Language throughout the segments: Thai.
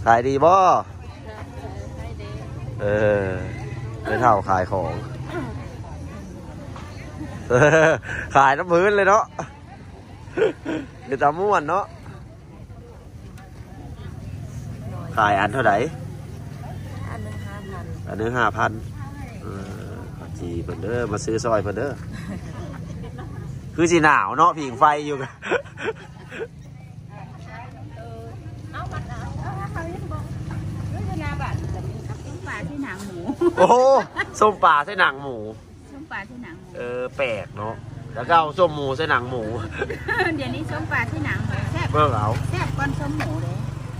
ขายดีบ่ไม่เท่าขายของขายน้ำพื้นเลยเนาะเดี๋ยวจะม่วนเนาะขายอันเท่าไหร่อันนึง5,000จีเพิ่นเด้อมาซื้อซอยเพิ่นเด้อคือสีหนาวเนาะผิงไฟอยู่กันโอ้ส้มปลาใส่หนังหมูส้มปลาใส่หนังหมูแปลกเนาะแล้วก็เอาส้มหมูใส่หนังหมูเดี๋ยวนี้ส้มปลาใส่หนังแซ่บเบิ่งเอาแซ่บก้อนส้มหมูเลย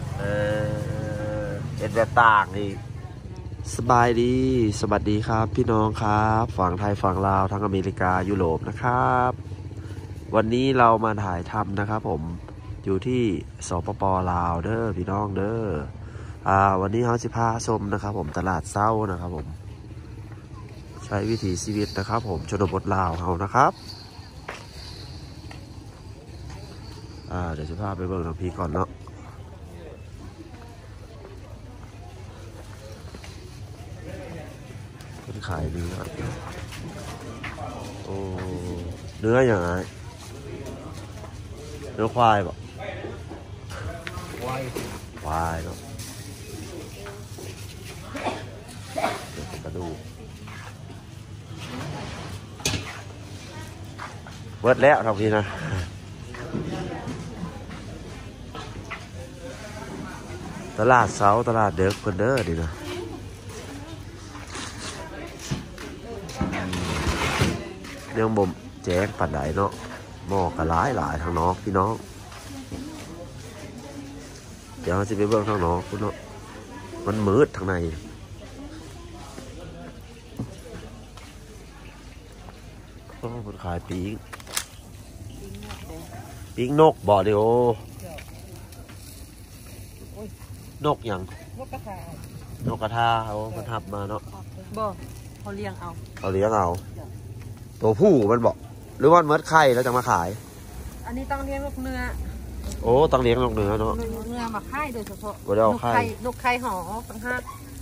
เอ็ดแบบต่างนี่สบายดีสวัสดีครับพี่น้องครับฝั่งไทยฝั่งลาวทั้งอเมริกายุโรปนะครับวันนี้เรามาถ่ายทำนะครับผมอยู่ที่สปป.ลาวเด้อพี่น้องเด้อวันนี้เขาสิพาชมนะครับผมตลาดเช้านะครับผมใช้วิถีชีวิตนะครับผมชนบทลาวเขานะครับเดี๋ยวจะพาไปเบิ่งน้ำพริกก่อนเนาะเป็นขายเนื้อโอ้เนื้ออย่างไรเนื้อควายป่ะควายเนาะกระดูกเบิดแล้วทำทีนะตลาดเช้าตลาดเด็กคนเด้อดีนะเรื่องบ่มแจ้งปัดใดเนาะหม้อกระหลายทางน้องพี่น้องเดี๋ยวจะไปเบิ่งทางน้องคุณเนาะมันมืดทางในโอ้คนขายปิ้งนกบ่อเดียวนกยังนกกระทาเขาทับมาเนาะบ่เขาเลี้ยงเอาตัวผู้มันบอกหรือว่าเมื่อไข่แล้วจะมาขายอันนี้ต้องเลี้ยงนกเนื้อโอ้ต้องเลี้ยงนกเนื้อเนาะนกเนื้อมาไข่โดยเฉพาะนกไข่ห่อตั้งห้า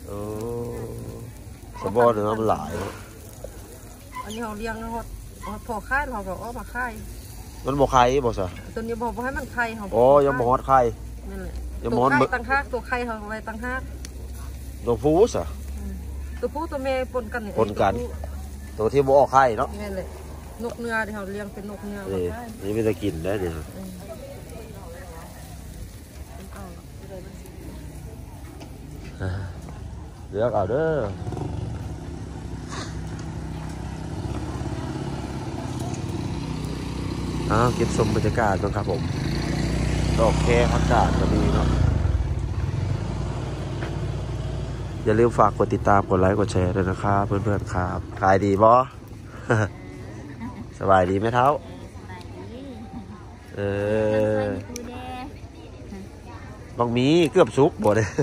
สมบูรณ์เนื้อมันหลายอันนี้เขาเลี้ยงพอไข่เราก็มาไข่มันบอกไข่บอกสิตัวนี้บอกให้มันไข่เขายังมอดไข่นั่นแหละตัวไข่ตั้งห้าตัวไข่เขาไว้ตั้งห้าตัวผู้สิตัวผู้ตัวเมย์ปนกันตัวที่บอกไข่เนาะนี่แหละนกเนื้อที่เขาเลี้ยงเป็นนกเนื้อนี่ไม่ได้กินได้เนี่ยเลือกเอาเด้อเก็บชมบรรยากาศก่อนครับผมดอกแคอากาศก็ดีเนาะอย่าลืมฝากกดติดตามกดไลค์กดแชร์ด้วยนะครับเพื่อนๆครับขายดีบ่ สบายดีไหมเท้าบางมีเกือบซุกบ่เลย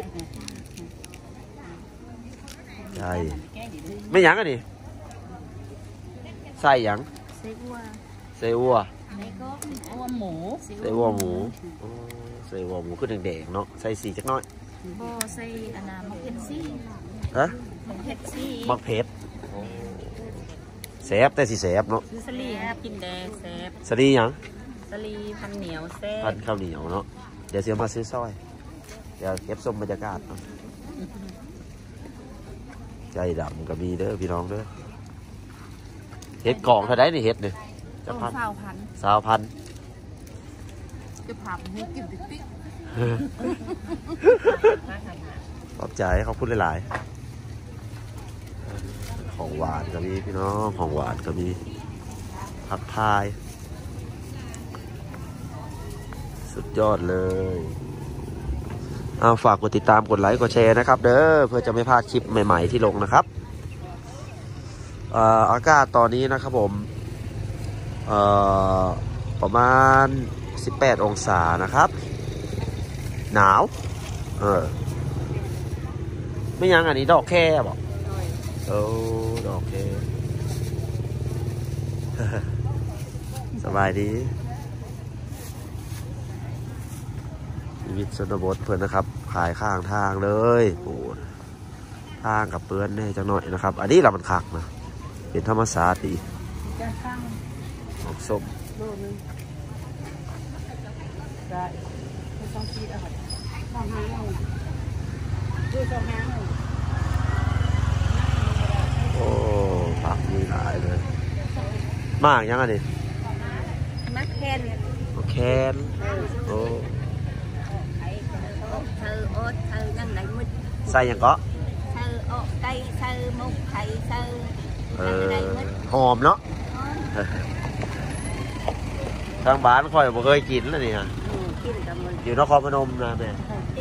ใช่ไม่ยั้งกันดิใส่ยังเซวัวหมูเซวัวหมูขึ้นแดงๆเนาะใส่สีจักน้อยบ่ใส่อันน่ะมักเผ็ดซี่มักเผ็ดแซ่บแต่สิแซ่บเนาะสลีกินแดงแซ่บสลียังสลีพันเหนียวแซ่บพันข้าวเหนียวเนาะเดี๋ยวเสียมาซื้อซอยเดี๋ยวเก็บชมบรรยากาศใจดำก็มีเด้อพี่น้องเด้อเห็ดกล่องเท่าไรนี่เห็ดเนี่ยจะพัน 20,000 จะผับให้กินติ๊กขอบใจเขาพูดหลายๆของหวานก็มีพี่น้องของหวานก็มีผักพายสุดยอดเลยฝากกดติดตามกดไลค์กดแชร์นะครับเด้อเพื่อจะไม่พลาดคลิปใหม่ๆที่ลงนะครับอากาศตอนนี้นะครับผมประมาณ18 องศานะครับหนาวไม่ยังอันนี้ดอกแค่บอกดอกแค่ สบายดีชีวิตชนบทเพื่อนนะครับขายข้างทางเลยโอ้ทางกับเปื้อนแน่จังหน่อยนะครับอันนี้เรามันคักนะเป็นธรรมศาสตร์ดีออกส้มโลนึงได้ไม่ต้องคิดอะไรสองห้าเอาดูสองห้าเอาโอ้ผักมีหลายเลยมากยังไงดิมักแคนเนี่ยแคนโอ้เธอโอ๊ตเธอนั่งไหนมุดใส่ยังก็เธอโอ๊ตไก่เธอมุกไข่เธออหอมเนาะทางบ้านคอยบ่เคยกินแล้วนี่ฮะกินกับมันอยู่นครพนมนะแม่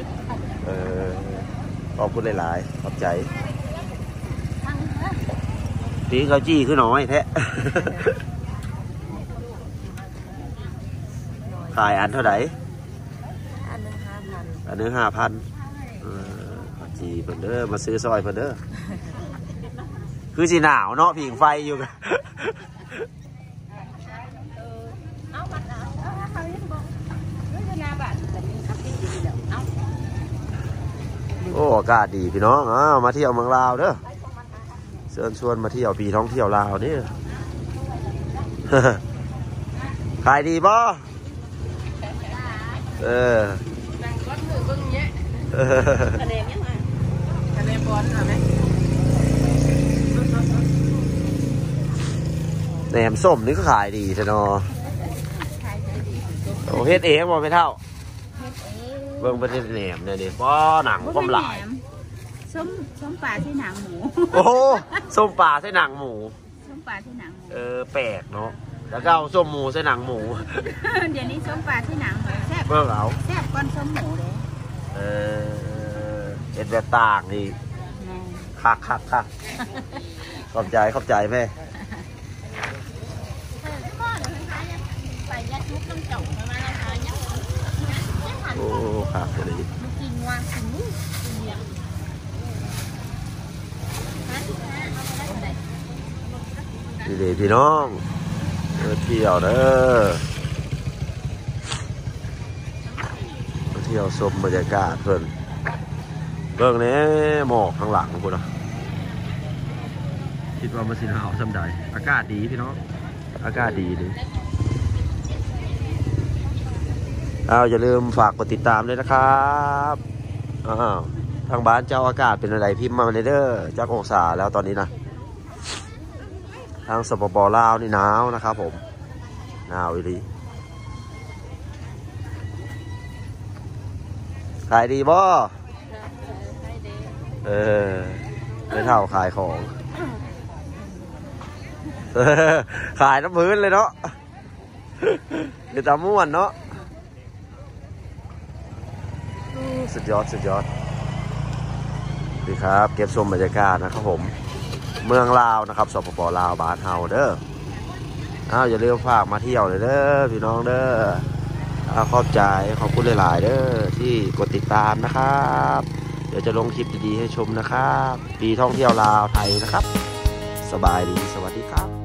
ขอบคุณหลายๆขอบใจทั้งปีเขาจี้ขึ้นหน่อยแท้ ขายอันเท่าไหร่อันหนึ่ง5,000 อันนึง5,000เขาจี้เพิ่นเด้อมาซื้อซอยเพิ่นเด้อ คือสิหนาวเนาะผิงไฟอยู่กันเอาบัตรเอาเขาเรียกบอกเรื่องนาบัตรแต่มีครับที่ดีเดี๋ยวเอาโอ้อากาศดีพี่น้องมาเที่ยวเมืองลาวเด้อเชิญชวนมาเที่ยวปีท่องเที่ยวลาวนี่ ขายดีป่ะแบ่งก้อนมือเบิ่งเนี้ยคะแนนยังไงคะแนนบอลค่ะไหมแหนมส้มนี่ก็ขายดีใช่เนาะโอ้เฮ็ดเองบ่ไม่เท่าเบิ่งประเทศแหนมเนี่ยดิป้อหนังก้มหลายส้มปลาที่หนังหมูโอ้ส้มปลาใส่หนังหมูส้มปลาที่หนังหมูแปลกเนาะแล้วก็เอาส้มหมูใส่หนังหมูเดี๋ยวนี้ส้มปลาที่หนังหมูแซ่บเบิ่งเอาแซ่บก้อนส้มหมูเลยเห็ดแบบต่างนี่คักขอบใจแม่ไปยัดมุกน้ำจ่องประมาณนะคะยัดโอ้ครับเดี๋ยวนี้กินวางถึงนี่ดีพี่น้องเที่ยวเด้อเที่ยวชมบรรยากาศเพิ่นเบิ่งนี้หมอกข้างหลังของคุณนะคิดว่ามันสิหนาวสำใดอากาศดีพี่น้องอากาศดีอย่าลืมฝากกดติดตามด้วยนะครับทางบ้านเจ้าอากาศเป็นอะไรพิมพ์มาเลยเด้อจากองศาแล้วตอนนี้นะทางสปป.ลาวนี่หนาวนะครับผมหนาวอีหลีขายดีบ่ไม่เท่าขายของขายน้ำพื้นเลยเนาะเดี๋ยวตาม่วนเนาะสุดยอดดีครับเก็บชมบรรยากาศนะครับผมเมืองลาวนะครับสปป.ลาวบ้านเฮาเด้ออย่าลืมฝากมาเที่ยวเลยเด้อพี่น้องเด้อขอบคุณหลายๆเด้อที่กดติดตามนะครับเดี๋ยวจะลงคลิปดีๆให้ชมนะครับปีท่องเที่ยวลาวไทยนะครับสบายดีสวัสดีครับ